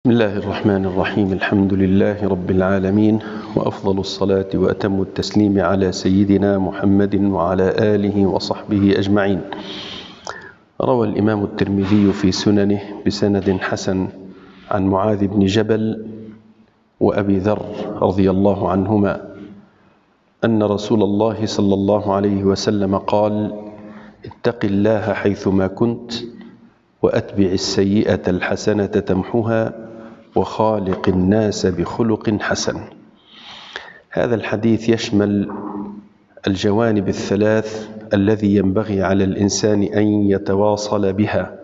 بسم الله الرحمن الرحيم. الحمد لله رب العالمين، وأفضل الصلاة وأتم التسليم على سيدنا محمد وعلى آله وصحبه أجمعين. روى الإمام الترمذي في سننه بسند حسن عن معاذ بن جبل وأبي ذر رضي الله عنهما أن رسول الله صلى الله عليه وسلم قال: اتق الله حيثما كنت، وأتبع السيئة الحسنة تمحها، وخالق الناس بخلق حسن. هذا الحديث يشمل الجوانب الثلاث الذي ينبغي على الإنسان أن يتواصل بها.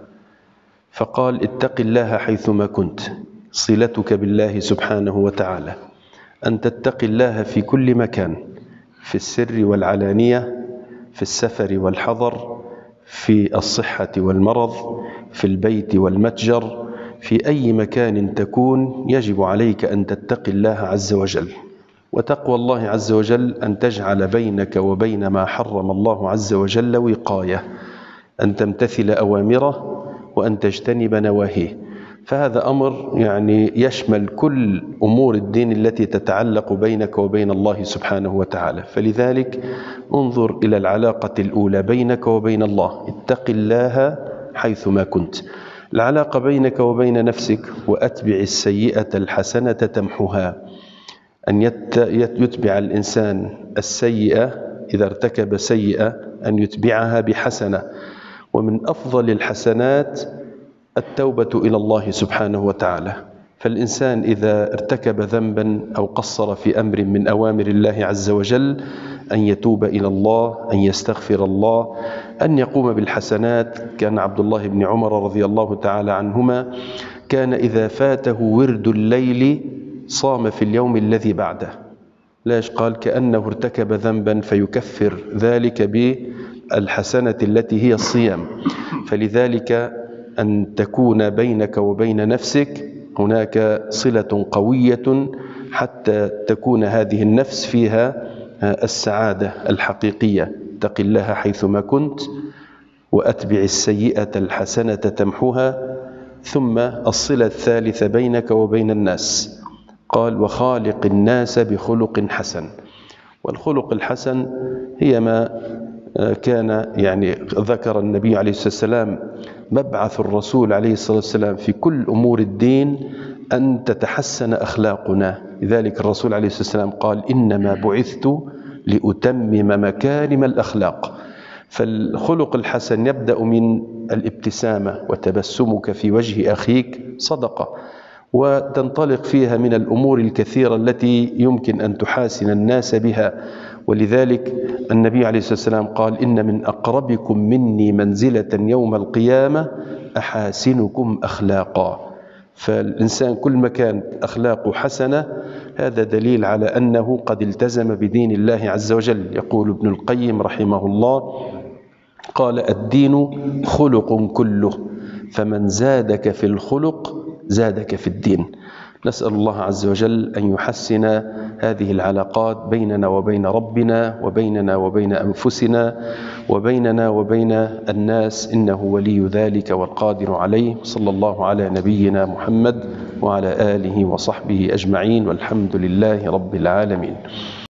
فقال: اتق الله حيثما كنت، صلتك بالله سبحانه وتعالى، أن تتقي الله في كل مكان، في السر والعلانية، في السفر والحضر، في الصحة والمرض، في البيت والمتجر، في أي مكان تكون يجب عليك أن تتقي الله عز وجل. وتقوى الله عز وجل أن تجعل بينك وبين ما حرم الله عز وجل وقاية، أن تمتثل أوامره وأن تجتنب نواهيه. فهذا أمر يشمل كل أمور الدين التي تتعلق بينك وبين الله سبحانه وتعالى. فلذلك انظر إلى العلاقة الأولى بينك وبين الله، اتق الله حيثما كنت. العلاقة بينك وبين نفسك: وأتبع السيئة الحسنة تمحها، أن يتبع الإنسان السيئة إذا ارتكب سيئة أن يتبعها بحسنة. ومن أفضل الحسنات التوبة إلى الله سبحانه وتعالى. فالإنسان إذا ارتكب ذنبا أو قصر في أمر من أوامر الله عز وجل أن يتوب إلى الله، أن يستغفر الله، أن يقوم بالحسنات. كان عبد الله بن عمر رضي الله تعالى عنهما كان إذا فاته ورد الليل صام في اليوم الذي بعده. ليش؟ قال: كأنه ارتكب ذنبا فيكفر ذلك بالحسنة التي هي الصيام. فلذلك أن تكون بينك وبين نفسك هناك صلة قوية حتى تكون هذه النفس فيها السعادة الحقيقية. اتق الله حيثما كنت، وأتبع السيئة الحسنة تمحها. ثم الصلة الثالثة بينك وبين الناس، قال: وخالق الناس بخلق حسن. والخلق الحسن هي ما كان ذكر النبي عليه الصلاة والسلام مبعث الرسول عليه الصلاة والسلام في كل أمور الدين أن تتحسن أخلاقنا. لذلك الرسول عليه الصلاة والسلام قال: إنما بعثت لأتمم مكارم الأخلاق. فالخلق الحسن يبدأ من الابتسامة، وتبسمك في وجه أخيك صدقة، وتنطلق فيها من الأمور الكثيرة التي يمكن أن تحاسن الناس بها. ولذلك النبي عليه الصلاة والسلام قال: إن من أقربكم مني منزلة يوم القيامة أحاسنكم أخلاقا. فالإنسان كل ما كانت أخلاقه حسنة هذا دليل على أنه قد التزم بدين الله عز وجل. يقول ابن القيم رحمه الله، قال: الدين خلق كله، فمن زادك في الخلق زادك في الدين. نسأل الله عز وجل أن يحسن هذه العلاقات بيننا وبين ربنا، وبيننا وبين أنفسنا، وبيننا وبين الناس، إنه ولي ذلك والقادر عليه. صلى الله على نبينا محمد وعلى آله وصحبه أجمعين، والحمد لله رب العالمين.